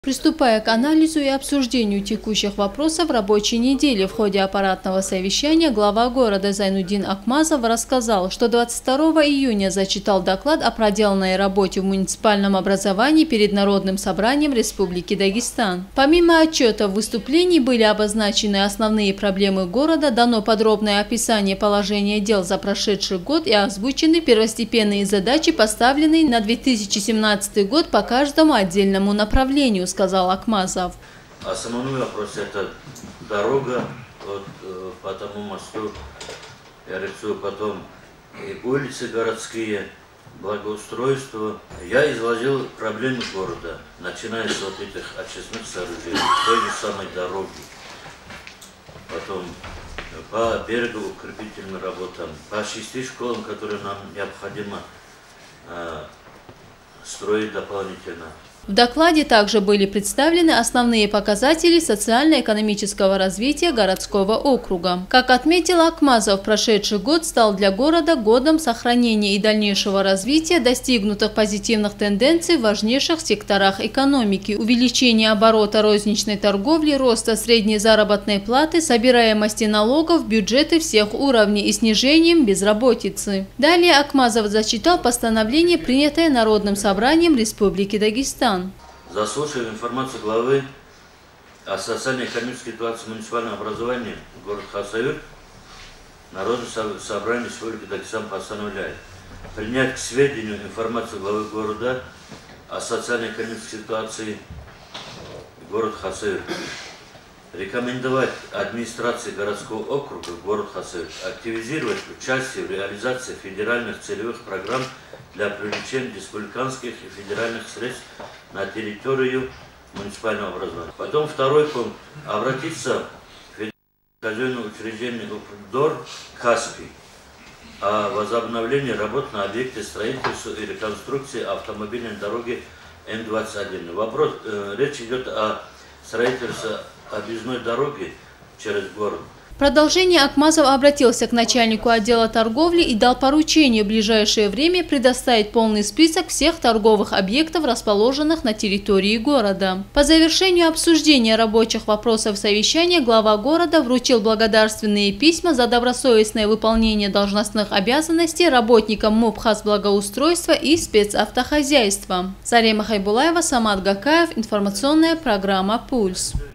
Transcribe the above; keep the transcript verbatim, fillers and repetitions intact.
Приступая к анализу и обсуждению текущих вопросов рабочей недели, в ходе аппаратного совещания глава города Зайнудин Акмазов рассказал, что двадцать второго июня зачитал доклад о проделанной работе в муниципальном образовании перед Народным собранием Республики Дагестан. Помимо отчета в выступлении были обозначены основные проблемы города, дано подробное описание положения дел за прошедший год и озвучены первостепенные задачи, поставленные на две тысячи семнадцатый год по каждому отдельному направлению, сказал Акмазов. Основной вопрос — это дорога вот, по тому мосту, я рисую потом и улицы городские, благоустройство. Я изложил проблемы города, начиная с вот этих очистных сооружений, той же самой дороги, потом по берегоукрепительным работам, по шести школам, которые нам необходимо э, строить дополнительно. В докладе также были представлены основные показатели социально-экономического развития городского округа. Как отметил Акмазов, прошедший год стал для города годом сохранения и дальнейшего развития достигнутых позитивных тенденций в важнейших секторах экономики, увеличения оборота розничной торговли, роста средней заработной платы, собираемости налогов, бюджеты всех уровней и снижением безработицы. Далее Акмазов зачитал постановление, принятое Народным собранием Республики Дагестан. Заслушав информацию главы о социально-экономической ситуации муниципального образования города Хасавюрт, Народное собрание Республики Дагестан постановляет принять к сведению информацию главы города о социально-экономической ситуации города Хасавюрт, рекомендовать администрации городского округа город Хасавюрт активизировать участие в реализации федеральных целевых программ для привлечения республиканских и федеральных средств на территорию муниципального образования. Потом второй пункт. Обратиться в федеральное учреждение УПДОР Каспий о возобновлении работ на объекте строительства и реконструкции автомобильной дороги М двадцать один. Вопрос, э, речь идет о строительстве объездной дороги через город. В продолжение Акмазов обратился к начальнику отдела торговли и дал поручение в ближайшее время предоставить полный список всех торговых объектов, расположенных на территории города. По завершению обсуждения рабочих вопросов совещания глава города вручил благодарственные письма за добросовестное выполнение должностных обязанностей работникам МУП Хозблагоустройства и спецавтохозяйства. Зарема Хайбулаева, Самат Гакаев, информационная программа «Пульс».